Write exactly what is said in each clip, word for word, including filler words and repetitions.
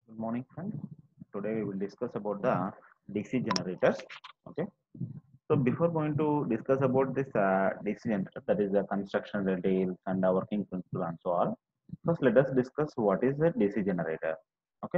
Good morning, friends. Today we will discuss about the D C generators. Okay. So before going to discuss about this uh, D C generator, that is the construction details and the working principle and so on. First, let us discuss what is a D C generator. Okay.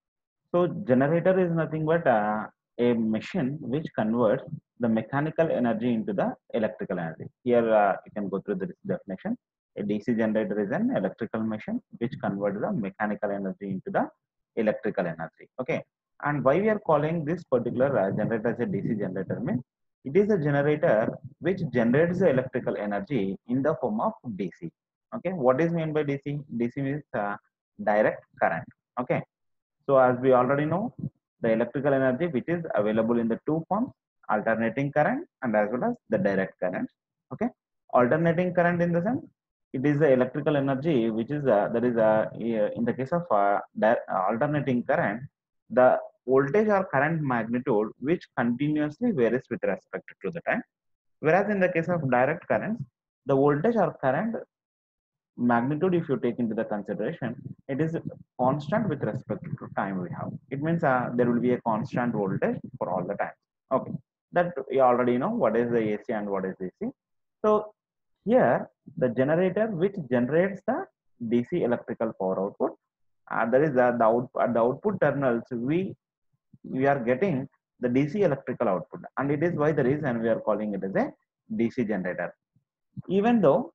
So generator is nothing but uh, a machine which converts the mechanical energy into the electrical energy. Here uh, you can go through this definition. A D C generator is an electrical machine which converts the mechanical energy into the electrical energy. Okay. And why we are calling this particular uh, generator as a D C generator means it is a generator which generates the electrical energy in the form of D C. Okay. What is meant by D C? D C means uh, direct current. Okay. So as we already know, the electrical energy which is available in the two forms, alternating current and as well as the direct current. Okay, alternating current in the sense it is the electrical energy which is uh, that is uh, in the case of uh, alternating current, the voltage or current magnitude which continuously varies with respect to the time. Whereas in the case of direct currents, the voltage or current magnitude, if you take into the consideration, it is constant with respect to time we have. It means uh, there will be a constant voltage for all the time. Okay, that you already know what is the A C and what is D C. So here the generator which generates the D C electrical power output, uh, that is the, the out, at the output terminals we we are getting the D C electrical output, and it is why the reason we are calling it as a D C generator. Even though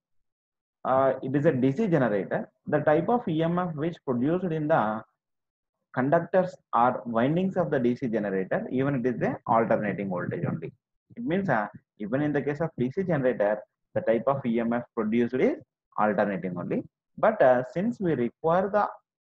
uh, it is a D C generator, the type of E M F which produced in the conductors or windings of the D C generator, even it is the alternating voltage only. It means uh, even in the case of D C generator, the type of E M F produced is alternating only. But uh, since we require the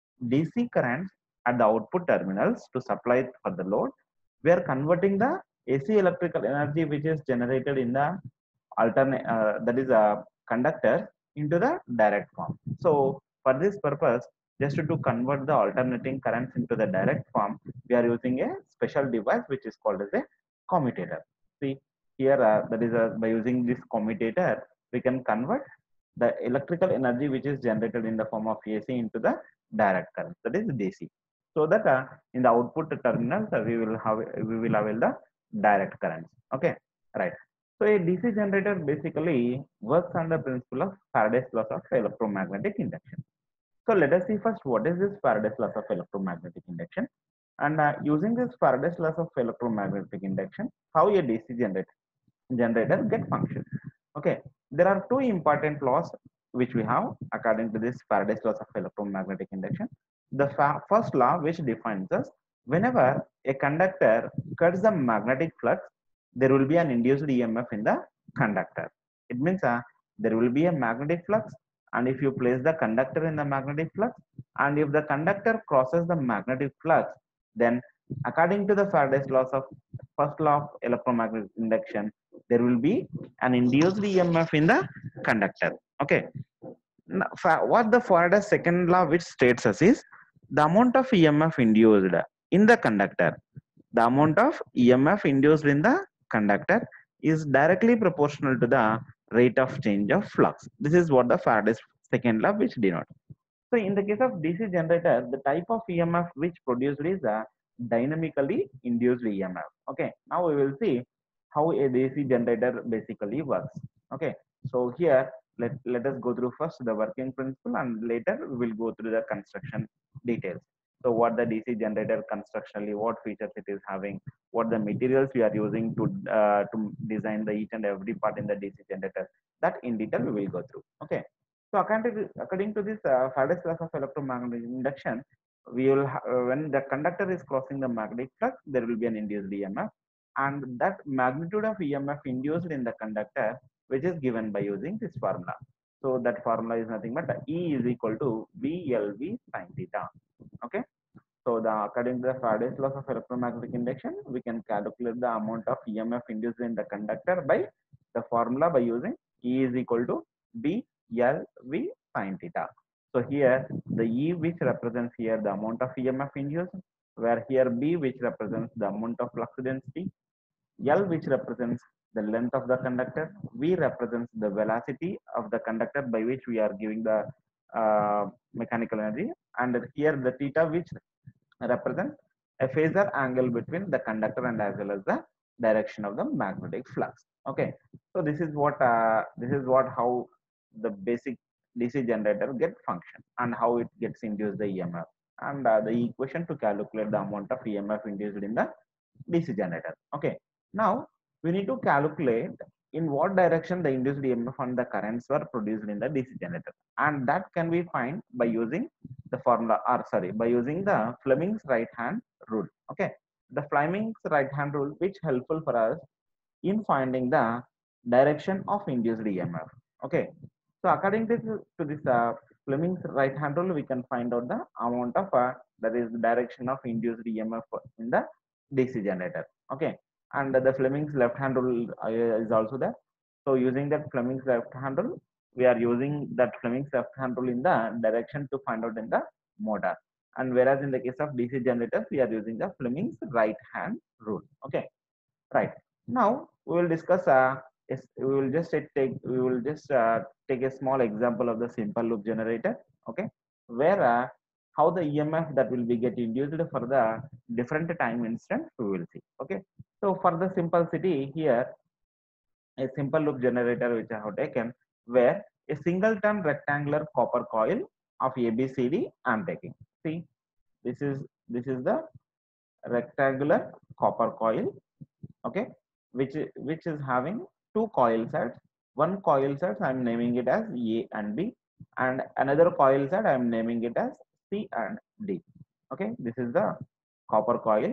D C currents at the output terminals to supply it for the load, we are converting the A C electrical energy which is generated in the alternate uh, that is a conductor into the direct form. So for this purpose, just to convert the alternating currents into the direct form, we are using a special device which is called as a commutator. See here, uh, that is a, by using this commutator, we can convert the electrical energy which is generated in the form of A C into the direct current, that is D C. So that uh, in the output terminals uh, we will have we will avail the direct currents. Okay, right. So a D C generator basically works on the principle of Faraday's laws of electromagnetic induction. So let us see first what is this Faraday's laws of electromagnetic induction, and uh, using this Faraday's laws of electromagnetic induction, how a D C generator generator get function. Okay, there are two important laws which we have according to this Faraday's laws of electromagnetic induction. The first law which defines us whenever a conductor cuts the magnetic flux, there will be an induced E M F in the conductor. It means uh, there will be a magnetic flux, and if you place the conductor in the magnetic flux, and if the conductor crosses the magnetic flux, then according to the Faraday's laws of first law of electromagnetic induction, there will be an induced E M F in the conductor. Okay. Now, what the Faraday's second law which states us is the amount of E M F induced in the conductor. The amount of E M F induced in the conductor is directly proportional to the rate of change of flux. This is what the Faraday's second law which denotes. So in the case of D C generator, the type of E M F which produced is a dynamically induced E M F. Okay, now we will see how a D C generator basically works. Okay, so here let, let us go through first the working principle, and later we will go through the construction details. So what the D C generator constructionally, what features it is having, what the materials we are using to uh, to design the each and every part in the D C generator, that in detail we will go through. Okay. So according to, according to this uh, Faraday's laws of electromagnetic induction, we will uh, when the conductor is crossing the magnetic flux, there will be an induced E M F, and that magnitude of E M F induced in the conductor, which is given by using this formula. So that formula is nothing but E is equal to B L V sin theta. Okay. So the according to the Faraday's laws of electromagnetic induction, we can calculate the amount of E M F induced in the conductor by the formula by using E is equal to B L V sin theta. So here the E which represents here the amount of E M F induced, where here B which represents the amount of flux density, L which represents the length of the conductor, V represents the velocity of the conductor by which we are giving the uh, mechanical energy, and here the theta which represents a phasor angle between the conductor and as well as the direction of the magnetic flux. Okay, so this is what uh, this is what how the basic D C generator get function and how it gets induced the E M F and uh, the equation to calculate the amount of E M F induced in the D C generator. Okay, now we need to calculate in what direction the induced E M F and the currents were produced in the D C generator, and that can be find by using the formula or sorry by using the Fleming's right hand rule. Okay, the Fleming's right hand rule which helpful for us in finding the direction of induced E M F. Okay, so according to, to this uh, Fleming's right hand rule, we can find out the amount of uh, that is the direction of induced E M F in the D C generator. Okay, and the Fleming's left hand rule uh, is also there. So using that Fleming's left hand rule, we are using that Fleming's left hand rule in the direction to find out in the motor. And whereas in the case of D C generators, we are using the Fleming's right hand rule. Okay, right. Now we will discuss. Uh, is we will just take we will just uh, take a small example of the simple loop generator. Okay, where uh, how the E M F that will be get induced for the different time instant we will see. Okay, so for the simplicity here, a simple loop generator which I have taken where a single turn rectangular copper coil of A B C D I am taking. See, this is this is the rectangular copper coil. Okay, which which is having two coil sets. One coil set I am naming it as A and B, and another coil set I am naming it as C and D. Okay, this is the copper coil,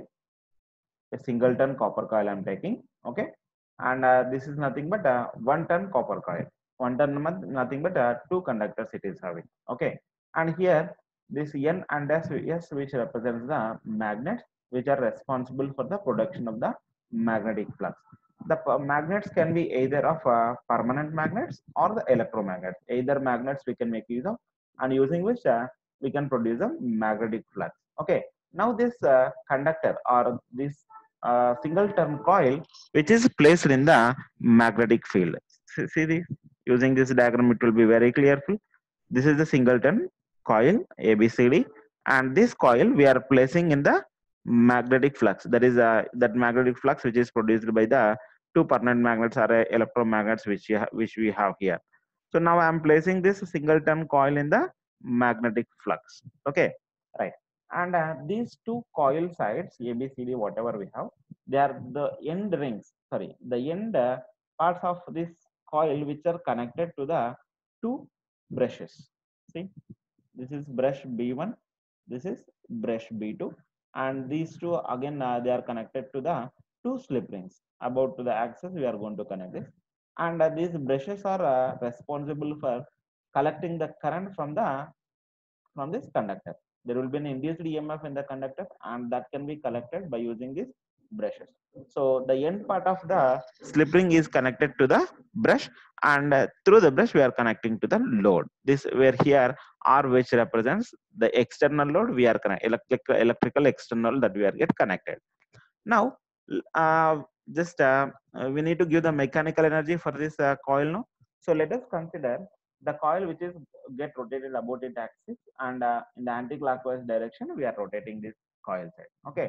a single ton copper coil I am taking. Okay, and uh, this is nothing but a one ton copper coil. One ton nothing but uh, two conductors it is having. Okay, and here this N and S, S which represents the magnets which are responsible for the production of the magnetic flux. The magnets can be either of uh, permanent magnets or the electromagnets. Either magnets we can make use of, and using which uh, we can produce a magnetic flux. Okay, now this uh, conductor or this uh, single term coil which is placed in the magnetic field. See, see this, using this diagram it will be very clear. This is the singleton coil A B C D, and this coil we are placing in the magnetic flux. That is uh, that magnetic flux which is produced by the two permanent magnets or uh, electromagnets which you which we have here. So now I am placing this singleton coil in the magnetic flux. Okay, right. And uh, these two coil sides A B C D whatever we have, they are the end rings. Sorry, the end uh, parts of this coil which are connected to the two brushes. See, this is brush B one, this is brush B two, and these two again uh, they are connected to the two slip rings. About to the axis we are going to connect this, and uh, these brushes are uh, responsible for collecting the current from the from this conductor. There will be an induced E M F in the conductor, and that can be collected by using these brushes. So the end part of the slip ring is connected to the brush, and uh, through the brush we are connecting to the load. This where here R which represents the external load, we are connect electric, electrical external that we are get connected. Now uh, just uh, uh, we need to give the mechanical energy for this uh, coil now. So let us consider the coil which is get rotated about its axis, and uh, in the anti-clockwise direction we are rotating this coil side. Okay,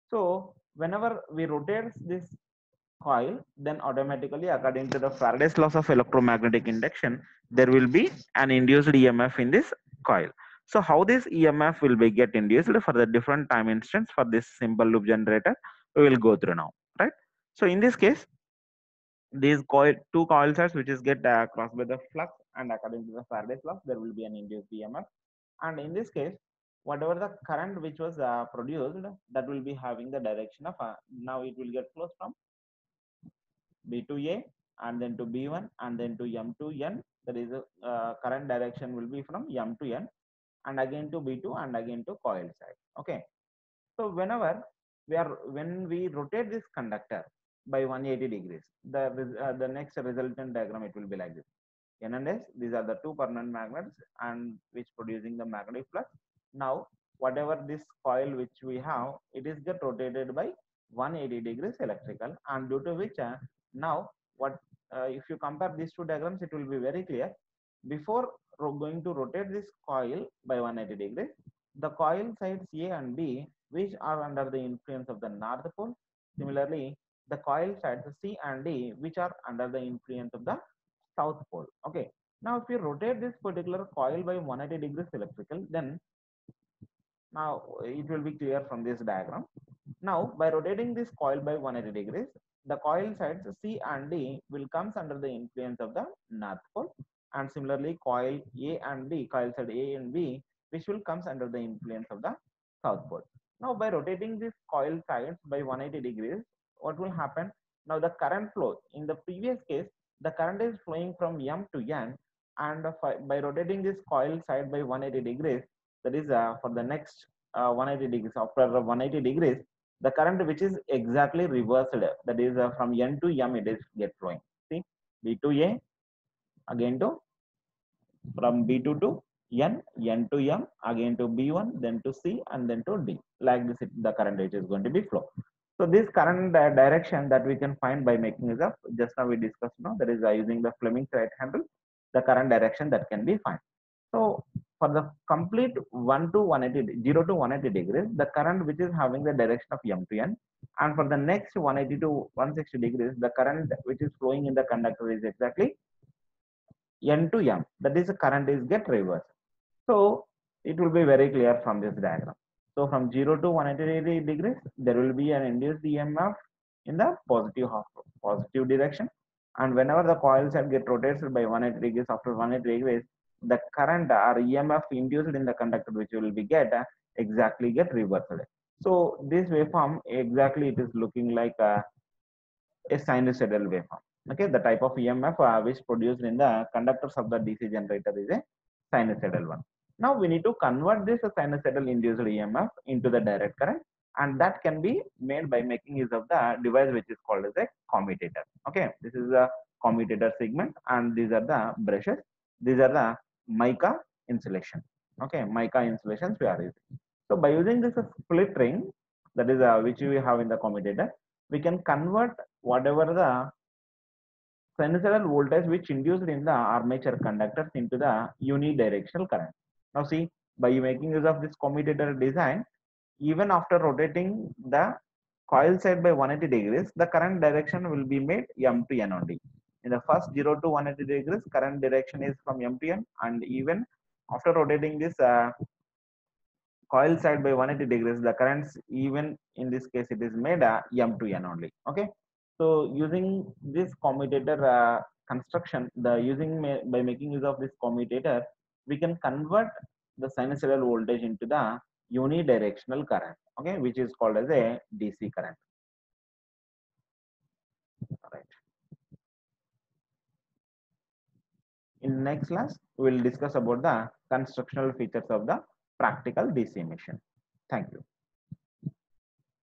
so whenever we rotate this coil, then automatically according to the Faraday's laws of electromagnetic induction, there will be an induced E M F in this coil. So how this E M F will be get induced for the different time instance for this simple loop generator, we will go through now, right? So in this case, these coil two coil sides which is get uh, crossed by the flux, and according to the Faraday's law there will be an induced E M F, and in this case whatever the current which was uh, produced, that will be having the direction of uh, now it will get flows from B to A and then to B one and then to M to N. That is a uh, current direction will be from M to N and again to B two and again to coil side. Okay, so whenever we are when we rotate this conductor by one hundred eighty degrees, the uh, the next resultant diagram it will be like this. N and S, these are the two permanent magnets and which producing the magnetic flux. Now whatever this coil which we have, it is get rotated by one hundred eighty degrees electrical, and due to which uh, now what uh, if you compare these two diagrams it will be very clear. Before going to rotate this coil by one hundred eighty degrees, the coil sides A and B, which are under the influence of the north pole. Similarly, the coil sides C and D, which are under the influence of the south pole. Okay. Now, if you rotate this particular coil by one hundred eighty degrees electrical, then now it will be clear from this diagram. Now, by rotating this coil by one hundred eighty degrees, the coil sides C and D will comes under the influence of the north pole, and similarly coil A and B, coil side A and B, which will comes under the influence of the south pole. Now, by rotating this coil sides by one hundred eighty degrees, what will happen? Now, the current flow in the previous case, the current is flowing from M to N, and by rotating this coil side by one hundred eighty degrees, that is uh, for the next uh, one hundred eighty degrees, after one hundred eighty degrees, the current which is exactly reversed, that is uh, from N to M, it is get flowing. See, B to A, again to from B two to N, N to M, again to B one, then to C, and then to D. Like this, it, the current which is going to be flow. So this current uh, direction that we can find by making is up. Just now we discussed, no, that is uh, using the Fleming's right hand rule, the current direction that can be found. So for the complete one to one hundred eighty, zero to one hundred eighty degrees, the current which is having the direction of M to N, and for the next one hundred eighty to one hundred sixty degrees, the current which is flowing in the conductor is exactly N to M. That is, the current is get reversed. So it will be very clear from this diagram. So from zero to one hundred eighty degrees, there will be an induced E M F in the positive half, positive direction, and whenever the coil side get rotated by one hundred eighty degrees, after one hundred eighty degrees, the current or E M F induced in the conductor which will be get uh, exactly get reversed. So this waveform exactly it is looking like a, a sinusoidal waveform. Okay, the type of E M F uh, which produced in the conductors of the D C generator is a sinusoidal one. Now we need to convert this sinusoidal induced E M F into the direct current, and that can be made by making use of the device which is called as a commutator. Okay, this is a commutator segment, and these are the brushes. These are the mica insulation. Okay, mica insulations we are using. So by using this split ring, that is uh, which we have in the commutator, we can convert whatever the sinusoidal voltage which induced in the armature conductors into the unidirectional current. Now see, by making use of this commutator design, even after rotating the coil side by one hundred eighty degrees, the current direction will be made M to N only. In the first zero to one hundred eighty degrees, current direction is from M to N, and even after rotating this uh, coil side by one hundred eighty degrees, the currents even in this case it is made uh, M to N only. Okay, so using this commutator uh, construction, the using by making use of this commutator, we can convert the sinusoidal voltage into the unidirectional current. Okay, which is called as a D C current. All right. In next class, we will discuss about the constructional features of the practical D C machine. Thank you.